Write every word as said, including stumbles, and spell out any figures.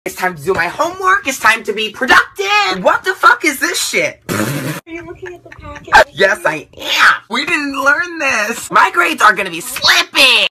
It's time to do my homework. It's time to be productive. What the fuck is this shit? Are you looking at the packet? Yes, I am. We didn't learn this. My grades are gonna be slipping.